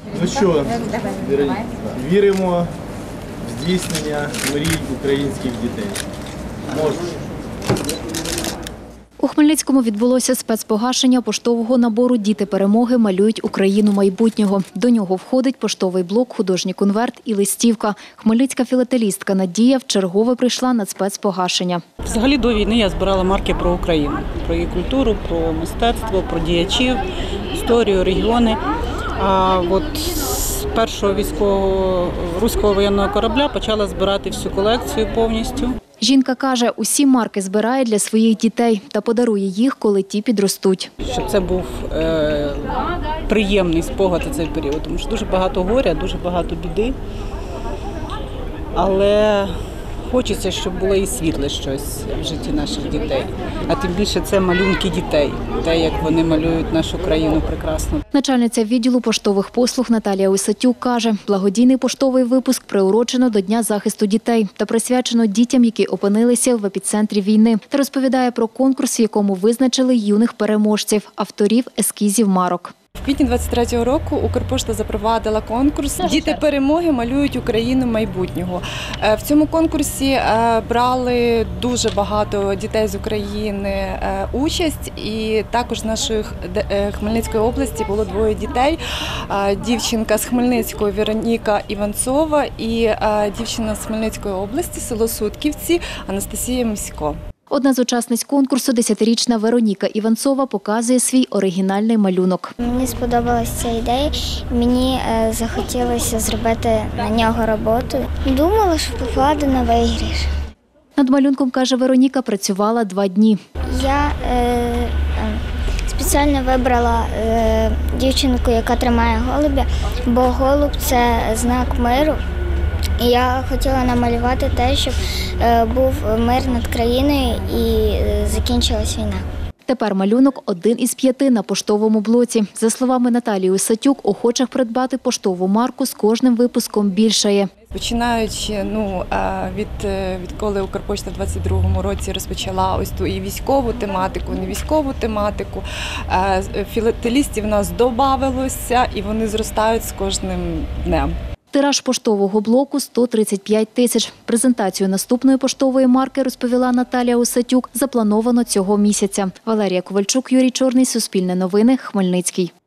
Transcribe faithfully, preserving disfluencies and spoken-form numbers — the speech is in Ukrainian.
Ну що, віримо в здійснення мрій українських дітей. Можеш. У Хмельницькому відбулося спецпогашення поштового набору «Діти перемоги малюють Україну майбутнього». До нього входить поштовий блок, художній конверт і листівка. Хмельницька філателістка Надія вчергове прийшла на спецпогашення. Взагалі до війни я збирала марки про Україну, про її культуру, про мистецтво, про діячів, історію, регіони. А от з першого військового руського воєнного корабля почала збирати всю колекцію повністю. Жінка каже, усі марки збирає для своїх дітей та подарує їх, коли ті підростуть. Щоб це був е, приємний спогад у цей період, тому що дуже багато горя, дуже багато біди. Але хочеться, щоб було і світле щось в житті наших дітей. А тим більше це малюнки дітей, те, як вони малюють нашу країну прекрасно. Начальниця відділу поштових послуг Наталія Осатюк каже, благодійний поштовий випуск приурочено до Дня захисту дітей та присвячено дітям, які опинилися в епіцентрі війни. Та розповідає про конкурс, в якому визначили юних переможців, авторів ескізів марок. В квітні двадцять третього року Укрпошта запровадила конкурс «Діти перемоги малюють Україну майбутнього». В цьому конкурсі брали дуже багато дітей з України участь, і також з нашої Хмельницької області було двоє дітей. Дівчинка з Хмельницької Вероніка Іванцова і дівчина з Хмельницької області, село Сутківці, Анастасія Місько. Одна з учасниць конкурсу, десятирічна Вероніка Іванцова, показує свій оригінальний малюнок. Мені сподобалася ця ідея, мені захотілося зробити на нього роботу. Думала, що попаду на виграш. Над малюнком, каже Вероніка, працювала два дні. Я е, спеціально вибрала е, дівчинку, яка тримає голубя, бо голуб – це знак миру. І я хотіла намалювати те, щоб був мир над країною і закінчилась війна. Тепер малюнок один із п'яти на поштовому блоці. За словами Наталії Осатюк, охочих придбати поштову марку з кожним випуском більшає. Починаючи ну, від, відколи Укрпошта в двадцять другому році розпочала ось ту і військову тематику, і не військову тематику, філателістів в нас додавалося і вони зростають з кожним днем. Тираж поштового блоку – сто тридцять п'ять тисяч. Презентацію наступної поштової марки, розповіла Наталія Осатюк, заплановано цього місяця. Валерія Ковальчук, Юрій Чорний, Суспільне новини, Хмельницький.